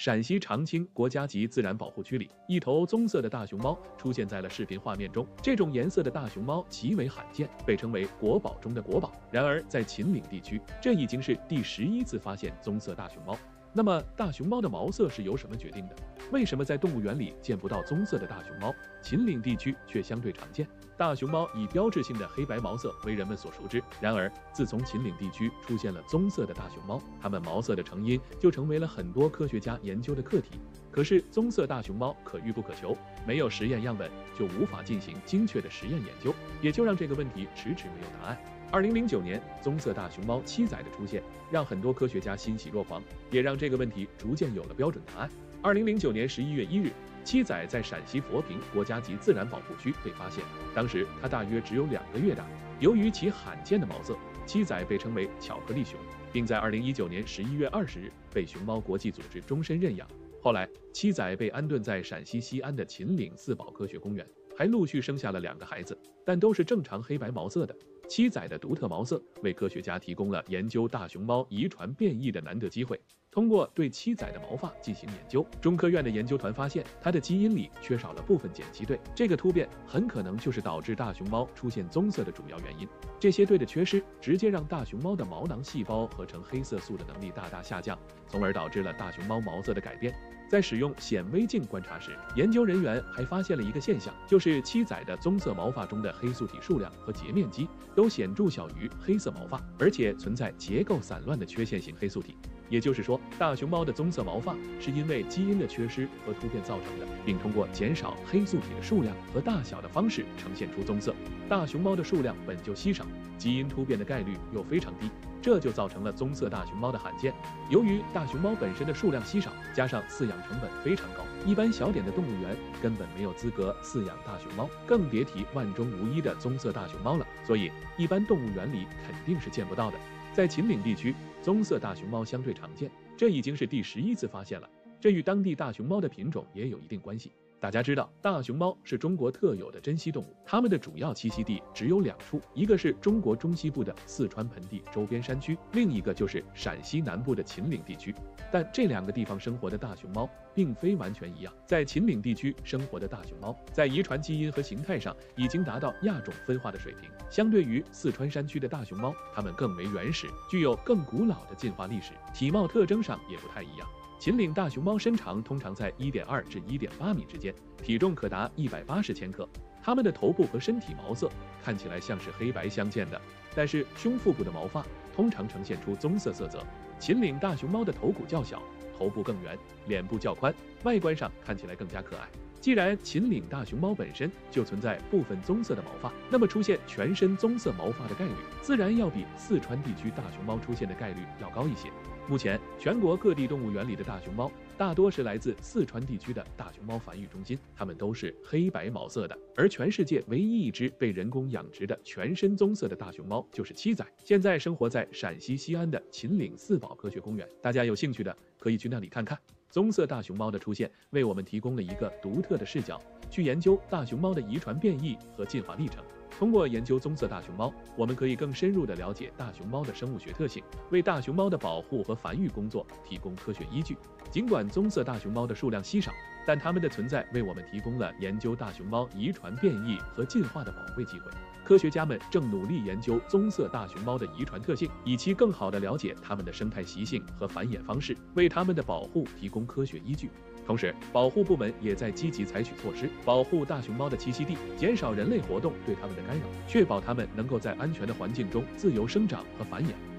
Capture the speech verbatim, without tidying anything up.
陕西长青国家级自然保护区里，一头棕色的大熊猫出现在了视频画面中。这种颜色的大熊猫极为罕见，被称为国宝中的国宝。然而，在秦岭地区，这已经是第十一次发现棕色大熊猫。那么，大熊猫的毛色是由什么决定的？为什么在动物园里见不到棕色的大熊猫，秦岭地区却相对常见？大熊猫以标志性的黑白毛色为人们所熟知。然而，自从秦岭地区出现了棕色的大熊猫，它们毛色的成因就成为了很多科学家研究的课题。可是，棕色大熊猫可遇不可求，没有实验样本就无法进行精确的实验研究，也就让这个问题迟迟没有答案。二零零九年，棕色大熊猫七仔的出现，让很多科学家欣喜若狂，也让这个问题逐渐有了标准答案。二零零九年十一月一日，七仔在陕西佛坪国家级自然保护区被发现，当时它大约只有两个月大。由于其罕见的毛色，七仔被称为巧克力熊，并在二零一九年十一月二十日被熊猫国际组织终身认养。后来，七仔被安顿在陕西西安的秦岭四宝科学公园，还陆续生下了两个孩子，但都是正常黑白毛色的。七仔的独特毛色为科学家提供了研究大熊猫遗传变异的难得机会。通过对七仔的毛发进行研究，中科院的研究团发现，它的基因里缺少了部分碱基对，这个突变很可能就是导致大熊猫出现棕色的主要原因。这些对的缺失，直接让大熊猫的毛囊细胞合成黑色素的能力大大下降，从而导致了大熊猫毛色的改变。在使用显微镜观察时，研究人员还发现了一个现象，就是七仔的棕色毛发中的黑素体数量和截面积都显著小于黑色毛发，而且存在结构散乱的缺陷型黑素体。也就是说，大熊猫的棕色毛发是因为基因的缺失和突变造成的，并通过减少黑素体的数量和大小的方式呈现出棕色。大熊猫的数量本就稀少，基因突变的概率又非常低，这就造成了棕色大熊猫的罕见。由于大熊猫本身的数量稀少，加上饲养成本非常高，一般小点的动物园根本没有资格饲养大熊猫，更别提万中无一的棕色大熊猫了。所以，一般动物园里肯定是见不到的。在秦岭地区，棕色大熊猫相对常见，这已经是第十一次发现了。这与当地大熊猫的品种也有一定关系。大家知道，大熊猫是中国特有的珍稀动物，它们的主要栖息地只有两处，一个是中国中西部的四川盆地周边山区，另一个就是陕西南部的秦岭地区。但这两个地方生活的大熊猫并非完全一样。在秦岭地区生活的大熊猫，在遗传基因和形态上已经达到亚种分化的水平，相对于四川山区的大熊猫，它们更为原始，具有更古老的进化历史，体貌特征上也不太一样。秦岭大熊猫身长通常在 一点二 至 一点八米之间，体重可达一百八十千克。它们的头部和身体毛色看起来像是黑白相间的，但是胸腹部的毛发通常呈现出棕色色泽。秦岭大熊猫的头骨较小，头部更圆，脸部较宽，外观上看起来更加可爱。既然秦岭大熊猫本身就存在部分棕色的毛发，那么出现全身棕色毛发的概率，自然要比四川地区大熊猫出现的概率要高一些。目前，全国各地动物园里的大熊猫大多是来自四川地区的大熊猫繁育中心，它们都是黑白毛色的。而全世界唯一一只被人工养殖的全身棕色的大熊猫就是七仔，现在生活在陕西西安的秦岭四宝科学公园。大家有兴趣的可以去那里看看。棕色大熊猫的出现，为我们提供了一个独特的视角，去研究大熊猫的遗传变异和进化历程。通过研究棕色大熊猫，我们可以更深入地了解大熊猫的生物学特性，为大熊猫的保护和繁育工作提供科学依据。尽管棕色大熊猫的数量稀少，但它们的存在为我们提供了研究大熊猫遗传变异和进化的宝贵机会。科学家们正努力研究棕色大熊猫的遗传特性，以期更好地了解它们的生态习性和繁衍方式，为它们的保护提供科学依据。同时，保护部门也在积极采取措施，保护大熊猫的栖息地，减少人类活动对它们的干扰，确保它们能够在安全的环境中自由生长和繁衍。